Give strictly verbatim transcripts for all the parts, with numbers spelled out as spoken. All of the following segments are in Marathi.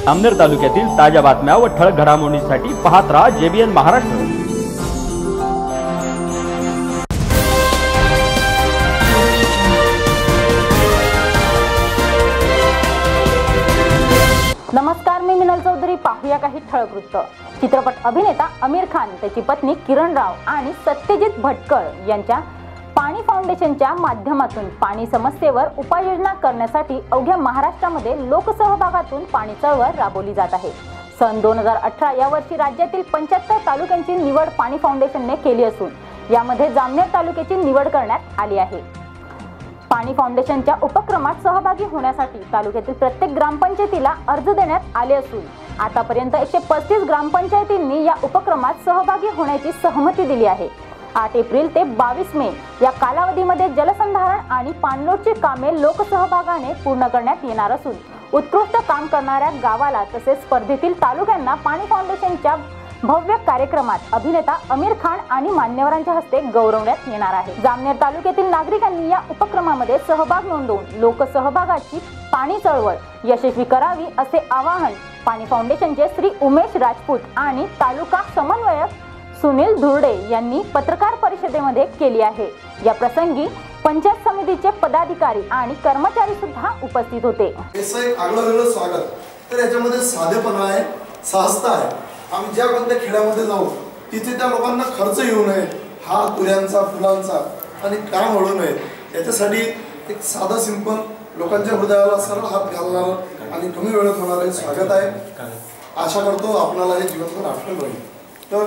जामनेर तालुक्यातील ताज्या बातम्या व ठळक घडामोडींसाठी पाहत राहा जेबीएन महाराष्ट्र। नमस्कार, मी मिनल चौधरी। पाहूया काही ठळक वृत्त। चित्रपट अभिनेता आमिर खान, त्याची पत्नी किरण राव आणि सत्यजित भटकळ यांच्या पाणी फाउंडेशनच्या माध्यमातून पाणी समस्येवर उपाययोजना करण्यासाठी अवघ्या महाराष्ट्रामध्ये लोकसहभागातून पाणी चळवळ राबवली जात आहे। सन दोन हजार अठरा या वर्षी राज्यातील पंच्याहत्तर तालुक्यांची निवड पाणी फाउंडेशनने केली असून यामध्ये जामनेर तालुक्याची निवड करण्यात आली आहे। पाणी फाउंडेशनच्या उपक्रमात सहभागी होण्यासाठी तालुक्यातील प्रत्येक ग्रामपंचायतीला अर्ज देण्यात आले असून आतापर्यंत एकशे पस्तीस ग्रामपंचायतींनी या उपक्रमात सहभागी होण्याची सहमती दिली आहे। आठ एप्रिल ते बावीस मे या कालावधीमध्ये जलसंधारण आणि पाणलोटची कामे लोकसहभागाने पूर्ण करण्यात येणार असून उत्कृष्ट काम करणाऱ्या गावाला तसेच स्पर्धेतील तालुक्यांना पाणी फाउंडेशनच्या भव्य कार्यक्रमात अभिनेता आमिर खान आणि मान्यवरांच्या हस्ते गौरवण्यात येणार आहे। जामनेर तालुक्यातील नागरिकांनी या उपक्रमामध्ये सहभाग नोंदवून लोकसहभागाची पाणी चळवळ यशस्वी करावी असे आवाहन पाणी फाउंडेशनचे श्री उमेश राजपूत आणि तालुका समन्वयक सुनील धुर्डे यांनी पत्रकार परिषदेमध्ये केली आहे। या प्रसंगी पंचायत समितीचे पदाधिकारी आणि कर्मचारी सुद्धा उपस्थित होते। आगळं स्वागत। तर याच्यामध्ये साधेपणा आहे, सहजता आहे। आम्ही ज्या कोणत्या खेड्यामध्ये जाऊ तिथे त्या लोकांना खर्च येऊ नये, हा तुऱ्यांचा फुलांचा आणि काम ओढू नये, याच्यासाठी एक साधा सिंपल लोकांच्या हृदयाला सरळ हात घालणार आणि कमी वेळेत होणारे स्वागत आहे। आशा करतो आपणाला हे जीवनभर आठवण राहील। तर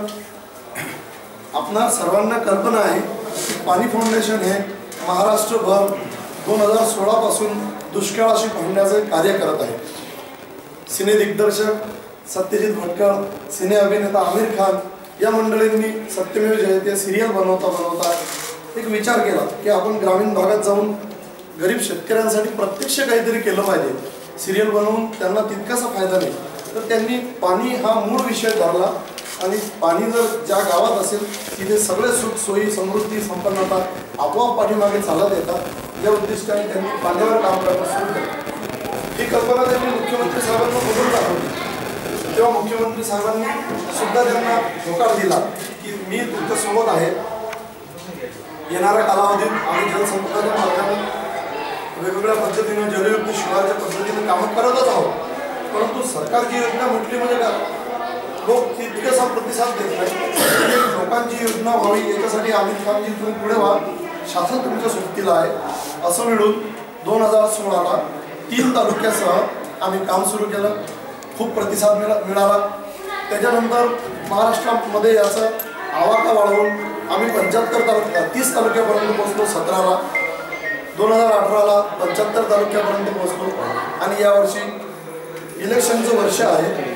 आपणा सर्वांना कल्पना आहे की पाणी फाउंडेशन हे महाराष्ट्रभर दोन हजार सोळा पासून दुष्काळाशी भांडण्याचे कार्य करत आहे। सिने दिग्दर्शक सत्यजित भटकळ, सिने अभिनेता आमिर खान या मंडळींनी सत्यमेव जयते सिरियल बनवता बनवता एक विचार केला की आपण ग्रामीण भागात जाऊन गरीब शेतकऱ्यांसाठी प्रत्यक्ष काहीतरी केलं पाहिजे। सिरियल बनवून त्यांना तितकासा फायदा नाही, तर त्यांनी पाणी हा मूळ विषय धरला आणि पाणी जर ज्या गावात असेल तिथे सगळे सुख सोयी समृद्धी संपन्नता आपोआप पाठीमागे चालत येतात या उद्दिष्टाने त्यांनी पाण्यावर काम करणं सुरू केलं। ही कल्पना त्यांनी मुख्यमंत्री साहेबांना बोलून दाखवली। तेव्हा मुख्यमंत्री साहेबांनी सुद्धा त्यांना होकार दिला की मी तुमच्यासोबत आहे। येणाऱ्या कालावधीत आम्ही जलसंपदा मार्गाने वेगवेगळ्या पद्धतीने जलयुक्त शिवारच्या पद्धतीने कामं करतच आहोत, परंतु सरकारची योजना म्हटली म्हणजे का लोक तितकेसा प्रतिसाद देत नाही। लोकांची योजना व्हावी याच्यासाठी आमिर खानजी तुम्ही पुढे व्हा, शासन तुमच्या सोबतीला आहे असं मिळून दोन हजार सोळाला तीन तालुक्यासह आम्ही काम सुरू केलं। खूप प्रतिसाद मिळा मिळाला त्याच्यानंतर महाराष्ट्रामध्ये याचा आवाका वाढवून आम्ही पंच्याहत्तर तालुक्या तीस तालुक्यापर्यंत पोहोचलो। सतराला दोन हजार अठराला पंच्याहत्तर तालुक्यापर्यंत पोहोचलो आणि यावर्षी इलेक्शनचं वर्ष आहे।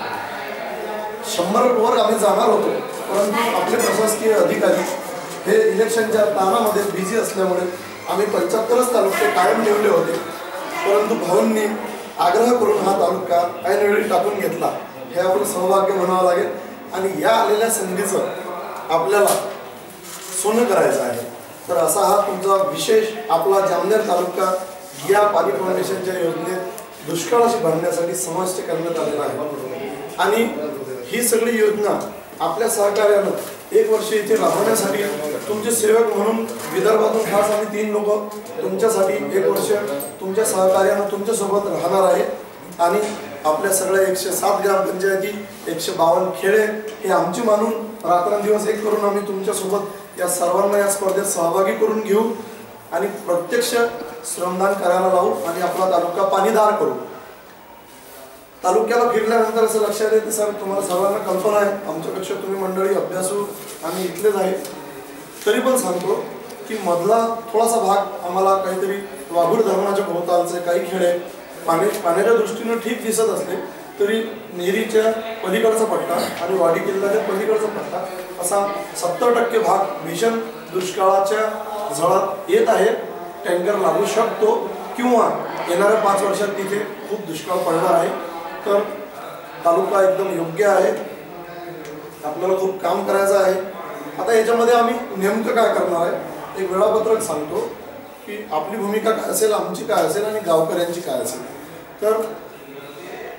शंभर वर आम्ही जाणार होतो, परंतु आपले प्रशासकीय अधिकारी हे इलेक्शनच्या ताणामध्ये बिझी असल्यामुळे आम्ही पंच्याहत्तरच तालुके कायम ठेवले होते, परंतु भाऊंनी आग्रह करून हा तालुका ऐनवेळी टाकून घेतला। हे आपण सौभाग्य म्हणावं लागेल आणि या आलेल्या संधीचं आपल्याला सोनं करायचं आहे। तर असा हा तुमचा विशेष आपला जामनेर तालुका या पाणी फाउंडेशनच्या योजनेत दुष्काळाशी भांडण्यासाठी समाविष्ट करण्यात आलेला आहे आणि ही सगळी योजना आपल्या सहकार्यानं एक वर्ष इथे राबवण्यासाठी तुमचे सेवक म्हणून विदर्भातून खास आम्ही तीन लोक तुमच्यासाठी एक वर्ष तुमच्या सहकार्यानं तुमच्यासोबत राहणार आहे आणि आपल्या सगळ्या एकशे सात ग्रामपंचायती एकशे बावन्न खेडे हे आमची मानून रात्रंदिवस एक करून आम्ही तुमच्यासोबत या सर्वांना या स्पर्धेत सहभागी करून घेऊ आणि प्रत्यक्ष श्रमदान करायला लावू आणि आपला तालुका पाणीदार करू। तालुक्याला फिरल्यानंतर असं लक्षात येते सर, तुम्हाला सर्वांना कल्पना आहे आमच्यापेक्षा तुम्ही मंडळी अभ्यासू आणि इथलेच आहे, तरी पण सांगतो की मधला थोडासा भाग आम्हाला काहीतरी वाघूड धरणाच्या भोवतालचे काही खेडे पाणी पाण्याच्या दृष्टीनं ठीक दिसत असले तरी नेरीच्या पलीकडचा पट्टा आणि वाडी किल्ल्याच्या पलीकडचा पट्टा असा सत्तर टक्के भाग भीषण दुष्काळाच्या झळात येत आहे। टँकर लागू शकतो किंवा येणाऱ्या पाच वर्षात तिथे खूप दुष्काळ पडणार आहे। तर तालुका एकदम योग्य आहे, आपल्याला खूप काम करायचं आहे। आता याच्यामध्ये आम्ही नेमकं काय करणार आहे एक वेळापत्रक सांगतो की आपली भूमिका काय असेल, आमची काय असेल आणि गावकऱ्यांची काय असेल। तर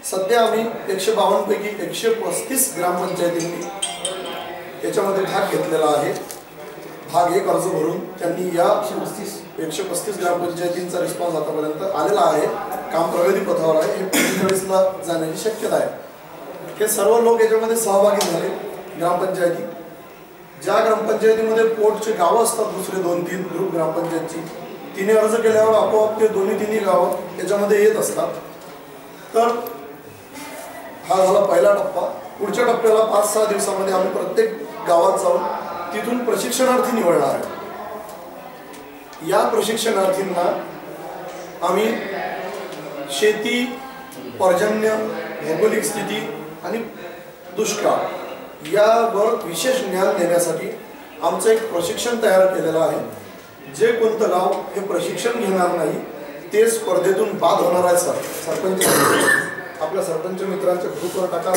सध्या आम्ही एकशे बावन्न पैकी एकशे पस्तीस ग्रामपंचायतींनी याच्यामध्ये भाग घेतलेला आहे. भाग एक अर्ज भरून त्यांनी या पस्तीस एकशे पस्तीस ग्रामपंचायतींचा रिस्पॉन्स आतापर्यंत आलेला आहे. काम प्रगतीपथावर आहे. हे पंचेचाळीसला जाण्याची शक्यता आहे. हे सर्व लोक याच्यामध्ये सहभागी झाले. ग्रामपंचायती ज्या ग्रामपंचायतीमध्ये पोटचे गावं असतात, दुसरे दोन तीन ग्रुप ग्रामपंचायतची, तिने अर्ज केल्यावर आपोआप ते दोन्ही तिन्ही गावं याच्यामध्ये येत असतात. तर हा झाला पहिला टप्पा. पुढच्या टप्प्याला पाच सहा दिवसामध्ये आम्ही प्रत्येक गावात जाऊन तिथून प्रशिक्षणार्थी निवडणार आहे. या प्रशिक्षणार्थींना आम्ही शेती, पर्जन्य, भौगोलिक स्थिती आणि दुष्काळ यावर विशेष ज्ञान देण्यासाठी आमचं एक प्रशिक्षण तयार केलेलं आहे. जे कोणतं गाव हे प्रशिक्षण घेणार नाही ते स्पर्धेतून बाद होणार आहे. सर सरपंच आपल्या सरपंच मित्रांच्या ग्रुपवर टाका.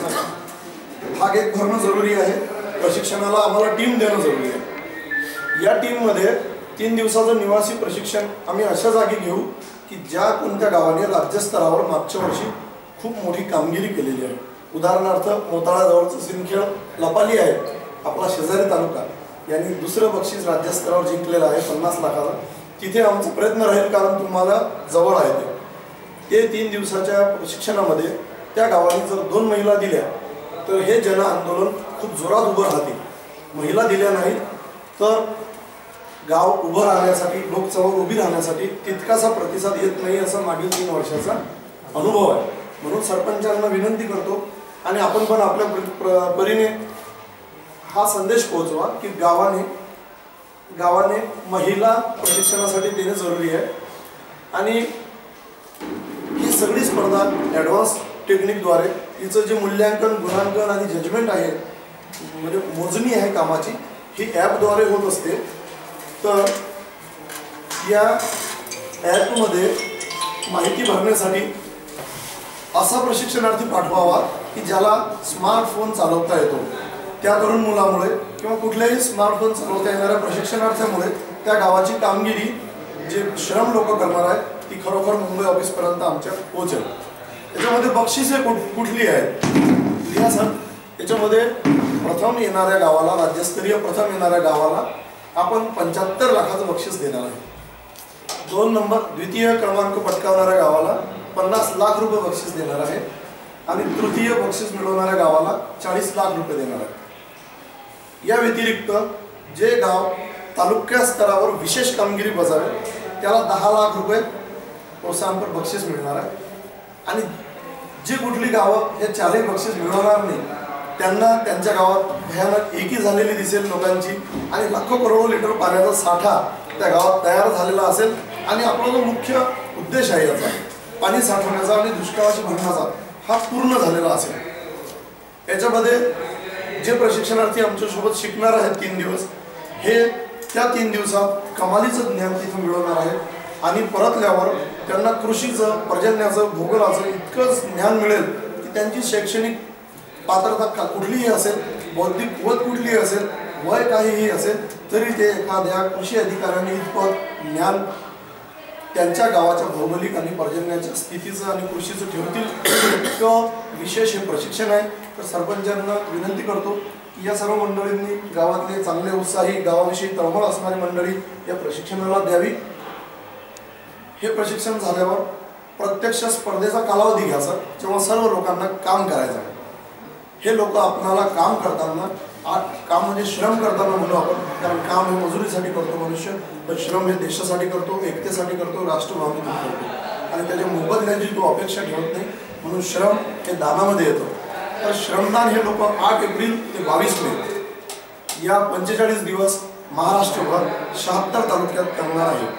भाग एक भरणं जरुरी आहे. प्रशिक्षणाला आम्हाला टीम देणं जरुरी आहे. या टीममध्ये तीन दिवसाचं निवासी प्रशिक्षण आम्ही अशा जागी घेऊ की ज्या कोणत्या गावाने राज्यस्तरावर मागच्या वर्षी खूप मोठी कामगिरी केलेली आहे. उदाहरणार्थ मोताळाजवळचं सिंदखेड लपाली आहे, आपला शेजारी तालुका, यांनी दुसरं बक्षीस राज्यस्तरावर जिंकलेलं आहे पन्नास लाखाला. तिथे आमचा प्रयत्न राहील, कारण तुम्हाला जवळ आहे ते. ते तीन दिवसाच्या प्रशिक्षणामध्ये त्या गावाने जर दोन महिला दिल्या तर हे जन आंदोलन खूप जोरात उभं राहते. महिला दिल्या नाहीत तर गाव उभं राहण्यासाठी, लोकचळवळ उभी राहण्यासाठी तितकासा प्रतिसाद येत नाही, असा मागील तीन वर्षाचा अनुभव आहे. म्हणून सरपंचांना विनंती करतो आणि आपण पण आपल्या परीने हा संदेश पोहोचवा की गावाने गावाने महिला प्रशिक्षणासाठी देणे जरुरी आहे. आणि ही सगळी स्पर्धा ॲडव्हान्स टेक्निकद्वारे तिचं जे मूल्यांकन, गुणांकन आणि जजमेंट आहे, म्हणजे मोजणी आहे कामाची, ही ॲपद्वारे होत असते. तर या ॲपमध्ये माहिती भरण्यासाठी असा प्रशिक्षणार्थी पाठवावा की ज्याला स्मार्टफोन चालवता येतो. त्या तरुण मुलामुळे किंवा कुठल्याही स्मार्टफोन चालवता येणाऱ्या प्रशिक्षणार्थ्यामुळे त्या गावाची कामगिरी जे श्रम लोक करणार आहेत ती खरोखर मुंबई ऑफिसपर्यंत आमच्या पोहोचेल. याच्यामध्ये बक्षिसे कुठ कुठली आहेत लिहा सर. याच्यामध्ये प्रथम येणाऱ्या गावाला, राज्यस्तरीय प्रथम येणाऱ्या गावाला आपण पंच्याहत्तर लाखाचं बक्षीस देणार आहे. दोन नंबर द्वितीय क्रमांक पटकावणाऱ्या गावाला पन्नास लाख रुपये बक्षीस देणार आहे. आणि तृतीय बक्षीस मिळवणाऱ्या गावाला चाळीस लाख रुपये देणार आहे. या व्यतिरिक्त जे गाव तालुका स्तरावर विशेष कामगिरी बजावेल त्याला दहा लाख रुपये प्रोत्साहनपर बक्षीस मिळणार आहे. आणि जी कुठली गावं हे चारही बक्षीस मिळवणार नाही त्यांना त्यांच्या गावात भयानक एकी झालेली दिसेल लोकांची, आणि लाखो करोडो लिटर पाण्याचा साठा त्या गावात तयार झालेला असेल. आणि आपला जो मुख्य उद्देश आहे याचा, पाणी साठवण्याचा आणि दुष्काळाशी भरण्याचा, हा पूर्ण झालेला असेल. याच्यामध्ये जे प्रशिक्षणार्थी आमच्यासोबत शिकणार आहेत तीन दिवस, हे त्या तीन दिवसात कमालीचं ज्ञान तिथून मिळवणार आहेत. आणि परतल्यावर त्यांना कृषीचं, पर्जन्याचं, भूगोलाचं इतकंच ज्ञान मिळेल की त्यांची शैक्षणिक पात्रता का कुठलीही असेल, बौद्धिक कुवत कुठलीही असेल, वय काहीही असेल, तरी ते एखाद्या कृषी अधिकाऱ्यांनी इतपत ज्ञान त्यांच्या गावाच्या भौगोलिक आणि पर्जन्याच्या स्थितीचं आणि कृषीचं ठेवतील. इतकं विशेष हे प्रशिक्षण आहे. तर सरपंचांना विनंती करतो की या सर्व मंडळींनी, गावातले चांगले उत्साही, गावाविषयी तळमळ असणारी मंडळी या प्रशिक्षणाला द्यावी. हे प्रशिक्षण झाल्यावर प्रत्यक्ष स्पर्धेचा कालावधी घ्यायचा, जेव्हा सर्व लोकांना काम करायचं आहे. हे लोक आपणाला काम करताना, काम म्हणजे श्रम करताना म्हणू आपण, कारण काम हे मजुरीसाठी करतो मनुष्य, तर श्रम हे देशासाठी करतो, एकतेसाठी करतो, राष्ट्रभावनेतून करतो. आणि त्याच्या मोबदल्याची तो अपेक्षा ठेवत नाही, म्हणून श्रम हे दानामध्ये येतो. तर श्रमदान हे लोक आठ एप्रिल ते बावीस मे या पंचेचाळीस दिवस महाराष्ट्रभर शहात्तर तालुक्यात करणार आहे.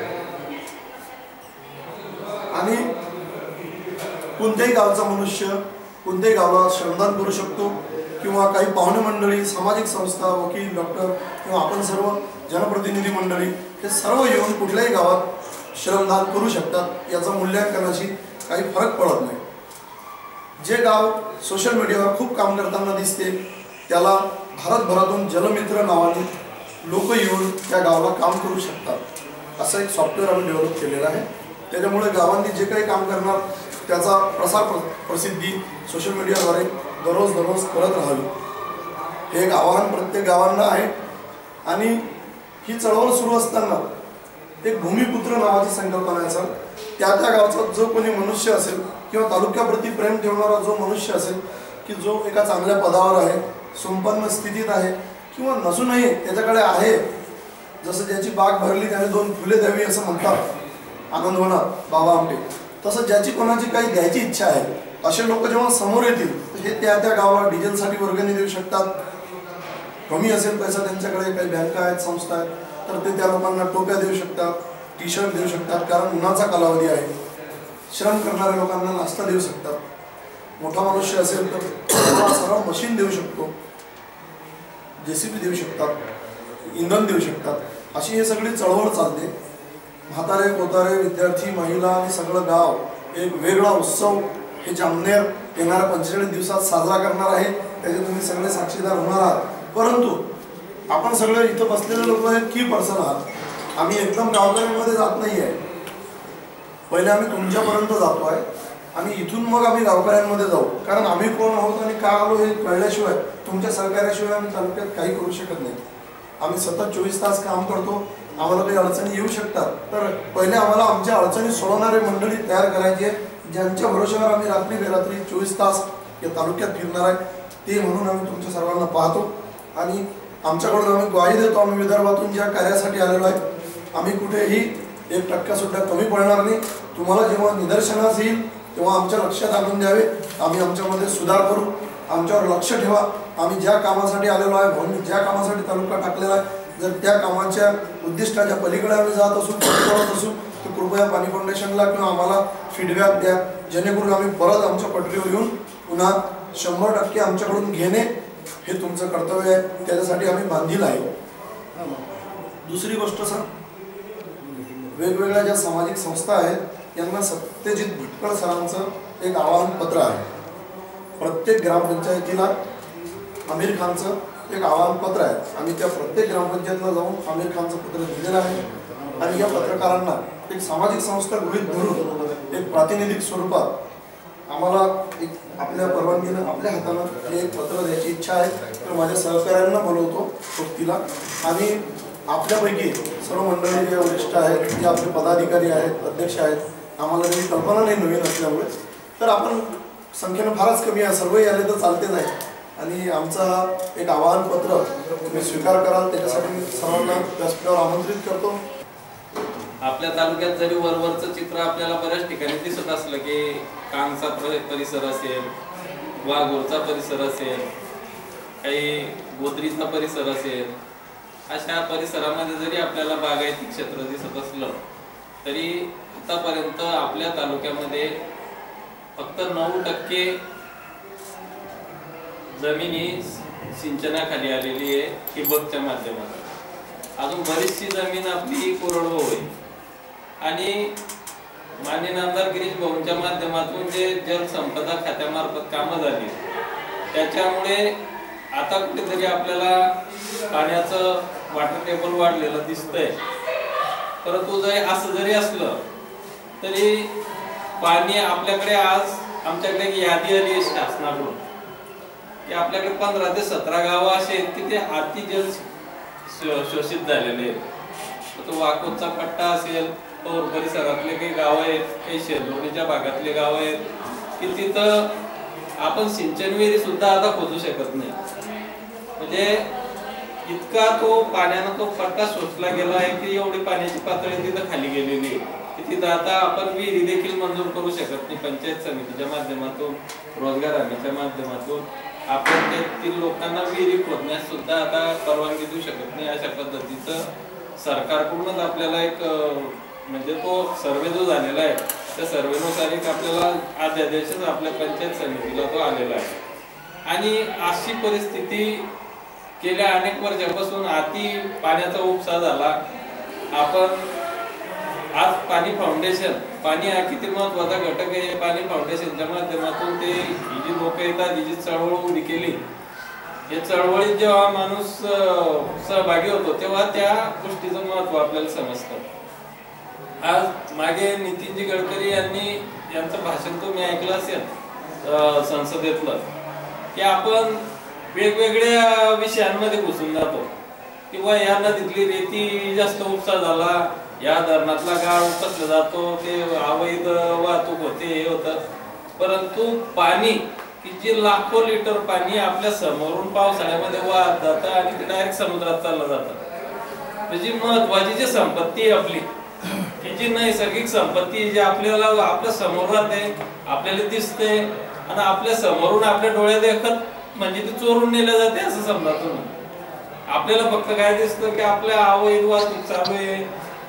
आणि कोणत्याही गावचा मनुष्य कोणत्याही गावाला श्रमदान करू शकतो, किंवा काही पाहुणे मंडळी, सामाजिक संस्था, वकील, डॉक्टर किंवा आपण सर्व जनप्रतिनिधी मंडळी हे सर्व येऊन कुठल्याही गावात श्रमदान करू शकतात. याचा मूल्यांकनाशी काही फरक पडत नाही. जे गाव सोशल मीडियावर खूप काम करताना दिसते त्याला भारतभरातून जलमित्र नावाने लोक येऊन त्या गावाला काम करू शकतात. असं एक सॉफ्टवेअर आम्ही डेव्हलप केलेलं आहे. त्याच्यामुळे गावांनी जे काही काम करणार त्याचा प्रसार प्र प्रसिद्धी सोशल मीडियाद्वारे दररोज दररोज करत राहावी, हे एक आवाहन प्रत्येक गावांना आहे. आणि ही चळवळ सुरू असताना एक भूमिपुत्र नावाची संकल्पना आहे सर. त्या त्या गावचा जो कोणी मनुष्य असेल किंवा तालुक्याप्रती प्रेम ठेवणारा जो मनुष्य असेल की जो एका चांगल्या पदावर आहे, संपन्न स्थितीत आहे किंवा नसूनही त्याच्याकडे आहे, जसं ज्याची बाग भरली त्याने दोन फुले द्यावी असं म्हणतात आनंदवनात बाबा आमटे, तसं ज्याची कोणाची काही द्यायची इच्छा आहे असे लोक जेव्हा समोर येतील हे त्या त्या गावाला डिझेलसाठी वर्गणी देऊ शकतात. कमी असेल पैसा त्यांच्याकडे, काही बँका आहेत, संस्था आहेत, तर ते त्या लोकांना टोप्या देऊ शकतात, टी शर्ट देऊ शकतात, कारण उन्हाचा कालावधी आहे. श्रम करणाऱ्या लोकांना नाश्ता देऊ शकतात. मोठा मनुष्य असेल तर सरळ मशीन देऊ शकतो, जेसीबी देऊ शकतात, इंधन देऊ शकतात. अशी हे सगळी चळवळ चालते. म्हातारे कोतारे, विद्यार्थी, महिला आणि सगळं गाव एक वेगळा उत्सव हे जामनेर येणाऱ्या पंचेचाळीस दिवसात साजरा करणार आहे. त्याचे तुम्ही सगळे साक्षीदार होणार आहात. परंतु आपण सगळे इथं बसलेले लोक आहेत की पर्सन आहात. आम्ही एकदम गावकऱ्यांमध्ये जात नाही आहे. पहिले आम्ही तुमच्यापर्यंत जातो आहे आणि इथून मग आम्ही गावकऱ्यांमध्ये जाऊ, कारण आम्ही कोण आहोत आणि का आलो हे कळल्याशिवाय, तुमच्या सहकार्याशिवाय आम्ही तालुक्यात काही करू शकत नाही. आम्ही सतत चोवीस तास काम करतो. आम्हाला काही अडचणी येऊ शकतात, तर पहिले आम्हाला आमच्या अडचणी सोडवणारे मंडळी तयार करायची आहे, ज्यांच्या भरोश्यावर आम्ही रात्री बेरात्री चोवीस तास या तालुक्यात फिरणार आहे. ते म्हणून आम्ही तुमच्या सर्वांना पाहतो आणि आमच्याकडून आम्ही ग्वाही देतो. आम्ही विदर्भातून ज्या कार्यासाठी आलेलो आहे, आम्ही कुठेही एक टक्का सुद्धा कमी पडणार नाही. तुम्हाला जेव्हा निदर्शनास येईल तेव्हा आमच्या लक्षात आणून द्यावे. आम्ही आमच्यामध्ये सुधार करू, आमच्यावर लक्ष ठेवा. आम्ही ज्या कामासाठी आलेलो आहे, म्हणून ज्या कामासाठी तालुका टाकलेला आहे, जर त्या कामाच्या उद्दिष्टाच्या पलीकडे आम्ही जात असू, करत असू, तर कृपया पाणी फाउंडेशनला किंवा आम्हाला फीडबॅक द्या, जेणेकरून आम्ही परत आमच्या पटरीवर येऊन पुन्हा शंभर टक्के आमच्याकडून घेणे हे तुमचं कर्तव्य आहे. त्याच्यासाठी आम्ही बांधील आहे. दुसरी गोष्ट सर, वेगवेगळ्या ज्या सामाजिक संस्था आहेत यांना सत्यजित भटकळ सरांचं एक आवाहन पत्र आहे. प्रत्येक ग्रामपंचायतीला आमिर खानचं एक आवाहन पत्र आहे. आम्ही त्या प्रत्येक ग्रामपंचायतीला जाऊन आमिर खानचं पत्र दिलेलं आहे आणि या पत्रकारांना एक सामाजिक संस्था गृहीत धरून एक प्रातिनिधिक स्वरूपात आम्हाला एक आपल्या परवानगीनं आपल्या हातानं हे एक पत्र द्यायची इच्छा आहे. तर माझ्या सहकाऱ्यांना बोलवतो सोबतीला आणि आपल्यापैकी सर्व मंडळी जे वरिष्ठ आहेत, जे आपले पदाधिकारी आहेत, अध्यक्ष आहेत, आम्हाला काही कल्पना नाही नवीन असल्यामुळे, तर आपण संख्येनं फारच कमी आहे. सर्वही आले तर चालते नाही आणि आमचा एक आवाहनपत्र तुम्ही स्वीकार कराल त्याच्यासाठी मी सर्वांना व्यासपीठावर आमंत्रित करतो. आपल्या तालुक्यात जरी वरवरचं चित्र आपल्याला बऱ्याच ठिकाणी दिसत असलं की कांगचा परिसर असेल, वाघोरचा परिसर असेल, काही गोत्रीचा परिसर असेल, अशा परिसरामध्ये जरी आपल्याला बागायती क्षेत्र दिसत असलं तरी आतापर्यंत आपल्या तालुक्यामध्ये फक्त नऊ टक्के जमीन ही सिंचनाखाली आलेली आहे ठिबकच्या माध्यमातून. अजून बरीचशी जमीन आपली कोरडवाहू आहे आणि माननीय आमदार गिरीश भाऊंच्या माध्यमातून जे जलसंपदा खात्यामार्फत कामं झाली त्याच्यामुळे आता कुठेतरी आपल्याला पाण्याचं वॉटर टेबल वाढलेलं दिसतंय. परंतु जरी असं जरी असलं तरी पाणी आपल्याकडे आज आमच्याकडे एक यादी आली आहे शासनाकडून की आपल्याकडे पंधरा ते सतरा गावं असे आहेत की ते अतिजल शोषित झालेले आहेत. तो वाकोदचा पट्टा असेल, पौर परिसरातले काही गाव आहेत, काही शेरलोणीच्या भागातले गाव आहेत की तिथं आपण सिंचन विहिरी सुद्धा आता खोदू शकत नाही. म्हणजे इतका तो पाण्यानं तो पट्टा शोषला गेला आहे की एवढी पाण्याची पातळी तिथं खाली गेलेली आहे की तिथं आता आपण विहिरी देखील मंजूर करू शकत नाही. पंचायत समितीच्या माध्यमातून, रोजगार हमीच्या माध्यमातून आपण त्यातील लोकांना विहिरी खोदण्यास सुद्धा आता परवानगी देऊ शकत नाही. अशा पद्धतीचं सरकारकडूनच आपल्याला एक म्हणजे तो सर्वे जो झालेला आहे त्या सर्वेनुसार एक आपल्याला अध्यादेशच आपल्या पंचायत समितीला तो आलेला आहे. आणि अशी परिस्थिती गेल्या अनेक वर्षापासून अति पाण्याचा उपसा झाला. आपण आज पाणी फाउंडेशन, पाणी हा किती महत्वाचा घटक आहे. पाणी फाउंडेशनच्या माध्यमातून ते ही जी लोक येतात, ही जी चळवळ उभी केली, या चळवळीत जेव्हा माणूस सहभागी होतो तेव्हा त्या गोष्टीचं महत्व आपल्याला समजतं. आज मागे नितीनजी गडकरी यांनी यांचं भाषण तुम्ही ऐकलं असेल संसदेतलं, की आपण वेगवेगळ्या विषयांमध्ये घुसून जातो किंवा या नदीतली रेती जास्त उपसा झाला, या धरणातला गाळ उपसला जातो, ते अवैध वाहतूक होते, हे होतं. परंतु पाणी की जे लाखो लिटर पाणी आपल्या समोरून पावसाळ्यामध्ये वाहत जातं आणि ते डायरेक्ट समुद्रात चाललं जातं. म्हणजे महत्वाची जी संपत्ती आहे आपली, ही जी नैसर्गिक संपत्ती जी आपल्याला आपल्या समोर राहते, आपल्याला दिसते आणि आपल्या समोरून आपल्या डोळ्यात देखत म्हणजे ती चोरून नेल्या जाते असं समजा तुम्ही. आपल्याला फक्त काय दिसतं की आपल्या अवैध वाहतूक चालू आहे,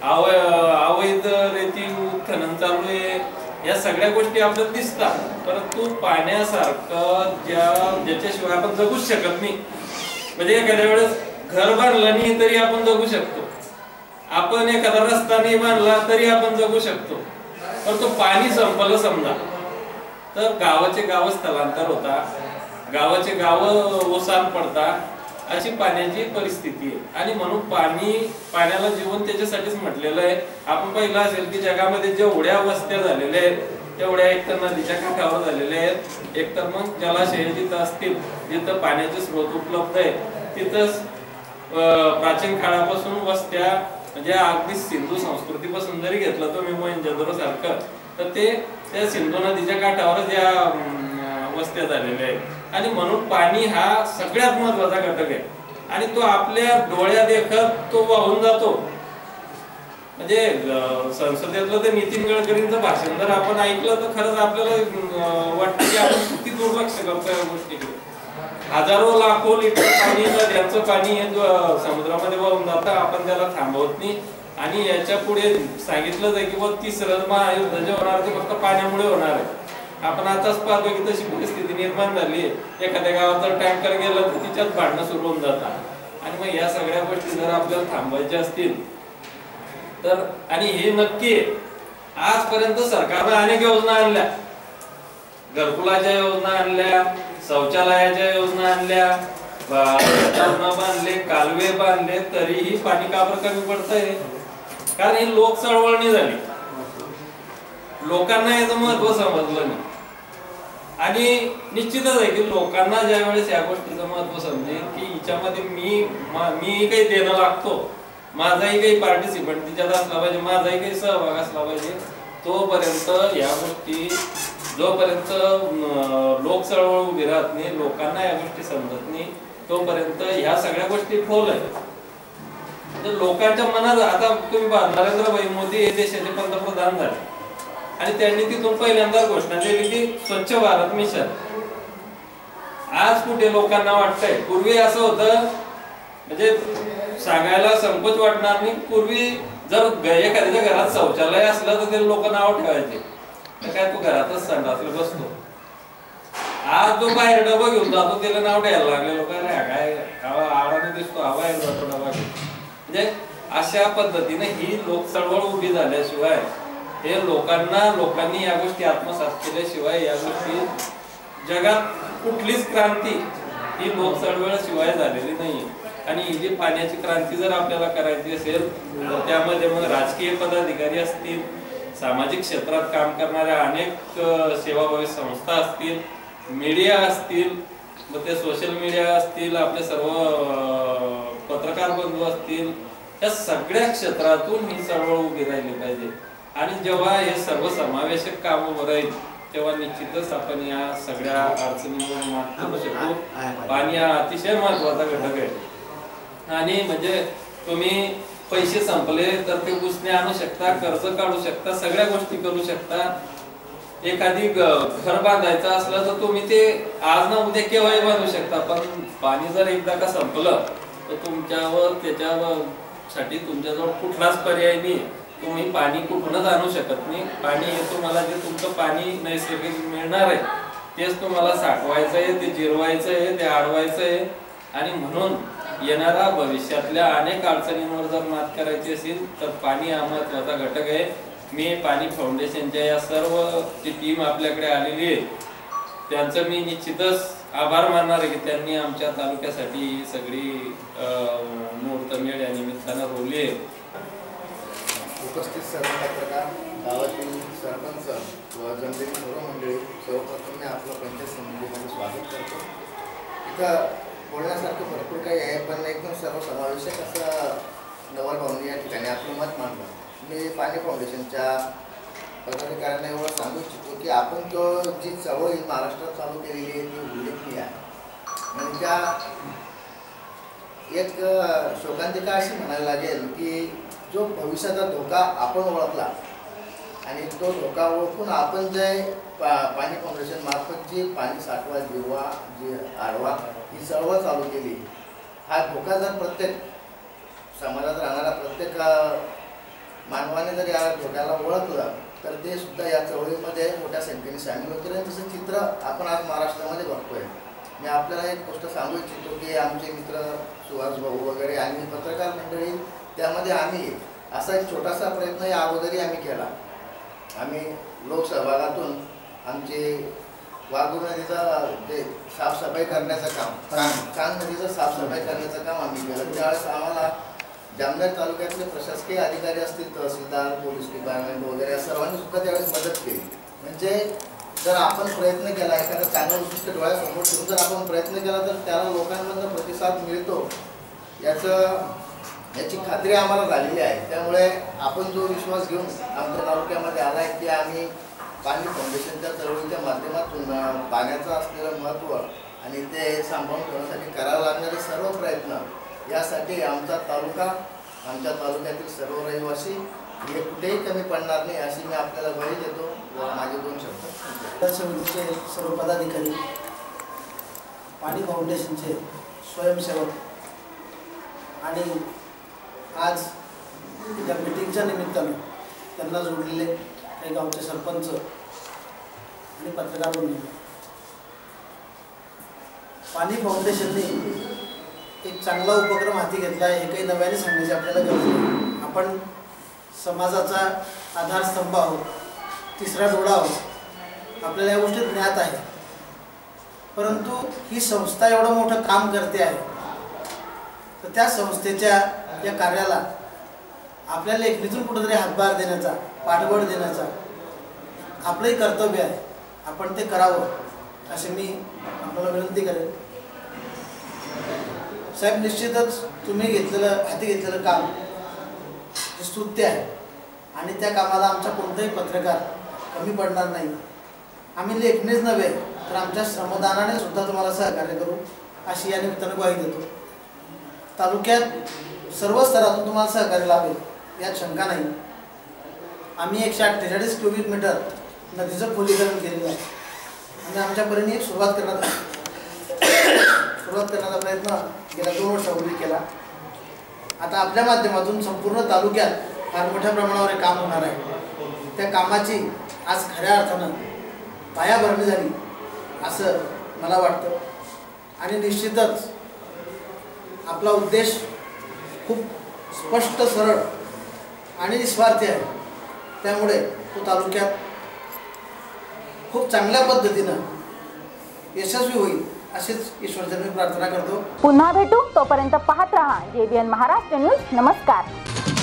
अवैध रेती उत्खनन चालू आहे, या सगळ्या गोष्टी आपल्याला दिसतात. परंतु पाण्यासारखं ज्या ज्याच्याशिवाय आपण जगूच शकत नाही. म्हणजे एखाद्या वेळेस घर बांधलं नाही तरी आपण जगू शकतो, आपण एखादा रस्ता नाही बांधला तरी आपण जगू शकतो. परंतु पाणी संपलं समजा तर गावाचे गाव स्थलांतर होता, गावाचे गाव ओसाड पडता, अशी पाण्याची परिस्थिती आहे. आणि म्हणून पाणी पाण्याला जीवन त्याच्यासाठीच म्हटलेलं आहे. आपण पाहिलं असेल की जगामध्ये जेवढ्या वस्त्या झालेल्या आहेत तेवढ्या एकतर नदीच्या काठावर झालेल्या आहेत, एकतर मग जलाशय जिथं असतील, जिथं पाण्याचे स्रोत उपलब्ध आहे तिथंच प्राचीन काळापासून वस्त्या, म्हणजे अगदी सिंधू संस्कृतीपासून जरी घेतलं तुम्ही मोहेंजोदडो सारखं, तर ते त्या सिंधू नदीच्या काठावरच या वस्त्या झालेल्या आहेत. आणि म्हणून पाणी हा सगळ्यात महत्वाचा घटक आहे आणि तो आपल्या डोळ्या देखत तो वाहून जातो. म्हणजे संसदेतलं ते नितीन गडकरींचं भाषण जर आपण ऐकलं तर खरंच आपल्याला वाटतं की आपण किती दुर्लक्ष करतो या गोष्टीकडे. हजारो लाखो लिटर पाणी नद्यांचं पाणी हे समुद्रामध्ये वाहून जातं, आपण त्याला थांबवत नाही. आणि याच्या पुढे सांगितलं जाईल की बाबा तिसरं महायुद्ध जे होणार ते फक्त पाण्यामुळे होणार आहे. आपण आताच पाहतो की तशी परिस्थिती निर्माण झाली आहे. एखाद्या गावात जर टँकर गेलं तर तिच्यात भांडणं सुरू होऊन जातात. आणि मग या सगळ्या गोष्टी जर आपल्याला थांबवायच्या असतील तर, आणि हे नक्की आजपर्यंत सरकारनं अनेक योजना आणल्या, घरकुलाच्या योजना आणल्या, शौचालयाच्या योजना आणल्या, बांधले, कालवे बांधले, तरीही पाणी का बरं कमी पडतंय? कारण ही लोक चळवळणी झाली, लोकांना याचं महत्व समजलं नाही. आणि निश्चितच आहे की लोकांना ज्या वेळेस या गोष्टीचं महत्व समजेल की हिच्यामध्ये मी मी काही देणं लागतो, माझाही काही पार्टिसिपंट तिच्यात असला पाहिजे, माझाही काही सहभाग असला पाहिजे, तोपर्यंत या गोष्टी, जोपर्यंत लोक चळवळ उभी राहत नाही, लोकांना या गोष्टी समजत नाही, तोपर्यंत ह्या सगळ्या गोष्टी फोल आहेत. लोकांच्या मनात आता तुम्ही नरेंद्र भाई मोदी हे देशाचे पंतप्रधान झाले आणि त्यांनी तिथून पहिल्यांदा घोषणा केली की स्वच्छ भारत मिशन. आज कुठे लोकांना वाटतंय, पूर्वी असं होतं म्हणजे सांगायला संकोच वाटणार नाही, पूर्वी जर एखाद्याच्या घरात शौचालय असलं तर ते लोक नाव ठेवायचे, काय तू घरातच संडासला बसतो. आज जो बाहेर डबा घेऊन जातो त्याला नाव द्यायला लागले लोक, काय आडाने दिसतो, हा बाहेर जातो डबा घेऊन. म्हणजे अशा पद्धतीने ही लोक चळवळ उभी झाल्याशिवाय, हे लोकांना लोकांनी या गोष्टी आत्मसात केल्याशिवाय या गोष्टी जगात कुठलीच क्रांती ही लोक चळवळ शिवाय झालेली नाही. आणि ही जी पाण्याची क्रांती जर आपल्याला करायची असेल तर त्यामध्ये मग राजकीय पदाधिकारी असतील, सामाजिक क्षेत्रात काम करणाऱ्या अनेक सेवाभावी संस्था असतील, मीडिया असतील, मग ते सोशल मीडिया असतील, आपले सर्व पत्रकार बंधू असतील, या सगळ्या क्षेत्रातून ही चळवळ उभी राहिली पाहिजे. आणि जेव्हा हे सर्व समावेशक काम उभं राहील तेव्हा निश्चितच आपण या सगळ्या अडचणींवर मात करू शकतो. पाणी हा अतिशय महत्वाचा घटक आहे. आणि म्हणजे तुम्ही पैसे संपले तर ते उसने आणू शकता, कर्ज काढू शकता, सगळ्या गोष्टी करू शकता. एखादी घर बांधायचं असलं तर तुम्ही ते आज ना उद्या केव्हाही बांधू शकता. पण पाणी जर एकदा का संपलं तर तुमच्यावर त्याच्यावर साठी तुमच्याजवळ कुठलाच पर्याय नाही. तुम्ही पाणी कुठूनच आणू शकत नाही. पाणी हे तुम्हाला जे तुमचं पाणी नैसर्गिक मिळणार आहे तेच तुम्हाला साठवायचं आहे, ते जिरवायचं आहे, ते अडवायचं आहे. आणि म्हणून येणाऱ्या भविष्यातल्या अनेक अडचणींवर जर मात करायची असेल तर पाणी हा महत्वाचा घटक आहे. मी पाणी फाउंडेशनच्या या सर्व जी टीम आपल्याकडे आलेली आहे त्यांचं मी निश्चितच आभार मानणार आहे की त्यांनी आमच्या तालुक्यासाठी ही सगळी मुहूर्तमेढ या निमित्तानं रोवली आहे. उपस्थित सर्व पत्रकार, गावातील सरपंच व जमलेली सर्व मंडळी, सर्वप्रथम मी आपलं पंचायत समितीमध्ये स्वागत करतो. इथं बोलण्यासारखं भरपूर काही आहे, पण एकदम सर्वसमावेशक असं नवल भाऊंनी या ठिकाणी आपलं मत मांडलं. मी पाणी फाउंडेशनच्या पदाधिकाऱ्यांना एवढं सांगू इच्छितो की आपण तो जी चळवळ महाराष्ट्रात चालू केलेली आहे ती उल्लेखनीय आहे. आणि त्या एक शोकांतिका अशी म्हणायला लागेल की जो भविष्याचा धोका आपण ओळखला आणि तो धोका ओळखून आपण जे पा पाणी फाउंडेशन मार्फत जी पाणी साठवा, जिरवा, जी आडवा ही चळवळ चालू केली, हा धोका जर प्रत्येक समाजात राहणारा प्रत्येक मानवाने जर या धोक्याला ओळखलं तर ते सुद्धा या चळवळीमध्ये मोठ्या संख्येने सामील होतील. आणि तसं चित्र आपण आज महाराष्ट्रामध्ये बघतोय. मी आपल्याला एक गोष्ट सांगू इच्छितो की आमचे मित्र सुहास भाऊ वगैरे आणि पत्रकार मंडळी, त्यामध्ये आम्ही असा एक छोटासा प्रयत्न या अगोदरही आम्ही केला. आम्ही लोकसहभागातून आमचे वाघूर नदीचं जे साफसफाई करण्याचं काम, कान नदीचं साफसफाई करण्याचं काम आम्ही केलं. त्यावेळेस आम्हाला जामनेर तालुक्यातले प्रशासकीय अधिकारी असतील, तहसीलदार, पोलीस डिपार्टमेंट वगैरे या सर्वांनी सुद्धा त्यावेळेस मदत केली. म्हणजे जर आपण प्रयत्न केला, एखादा चांगलं उद्दिष्ट डोळ्यासमोर ठेवून जर आपण प्रयत्न केला तर त्याला लोकांमधून प्रतिसाद मिळतो याचं याची खात्री आम्हाला झालेली आहे. त्यामुळे आपण जो विश्वास घेऊन आमच्या तालुक्यामध्ये आला आहे की आम्ही पाणी फाउंडेशनच्या चळवळीच्या माध्यमातून पाण्याचं असलेलं महत्त्व आणि ते सांभाळून ठेवण्यासाठी करावे लागणारे सर्व प्रयत्न, यासाठी आमचा तालुका, आमच्या तालुक्यातील सर्व रहिवासी हे कुठेही कमी पडणार नाही अशी मी आपल्याला ग्वाही देतो व माझे दोन शब्द. समितीचे सर्व पदाधिकारी, पाणी फाउंडेशनचे स्वयंसेवक आणि आज या मीटिंगच्या निमित्तानं त्यांना जोडलेले काही गावचे सरपंच आणि पत्रकार बंधू, पाणी फाउंडेशनने एक चांगला उपक्रम हाती घेतला आहे. हे काही नव्याने सांगण्याची आपल्याला गरज नाही. आपण समाजाचा आधारस्तंभ आहोत, तिसरा डोळा आहोत, आपल्याला या गोष्टी ज्ञात आहे. परंतु ही संस्था एवढं मोठं काम करते आहे तर त्या संस्थेच्या या कार्याला आपल्या लेखणीतून कुठेतरी हातभार देण्याचा, पाठबळ देण्याचा आपलंही कर्तव्य आहे. आपण ते करावं अशी मी आपल्याला विनंती करेन. साहेब, निश्चितच तुम्ही घेतलेलं हाती घेतलेलं काम हे स्तुत्य आहे आणि त्या कामाला आमचा कोणताही पत्रकार कमी पडणार नाही. आम्ही लेखणीच नव्हे तर आमच्या श्रमदानाने सुद्धा तुम्हाला सहकार्य करू अशी या निमित्तानं ग्वाही देतो. तालुक्यात सर्व स्तरातून तुम्हाला सहकार्य लाभेल यात शंका नाही. आम्ही एकशे अठ्ठेचाळीस क्युबिक मीटर नदीचं खोलीकरण केलेलं आहे आणि आमच्या परीने एक सुरुवात करण्यात सुरुवात करण्याचा प्रयत्न गेल्या दोन वर्षापूर्वी केला. आता आपल्या माध्यमातून संपूर्ण तालुक्यात फार मोठ्या प्रमाणावर हे काम होणार आहे. त्या कामाची आज खऱ्या अर्थानं पायाभरणी झाली असं मला वाटतं. आणि निश्चितच आपला उद्देश खूप स्पष्ट, सरळ आणि निस्वार्थी आहे. त्यामुळे तो तालुक्यात खूप चांगल्या पद्धतीनं यशस्वी होईल अशीच ईश्वरचरणी प्रार्थना करतो. पुन्हा भेटू, तोपर्यंत पाहत रहा जेबीएन महाराष्ट्र न्यूज. नमस्कार.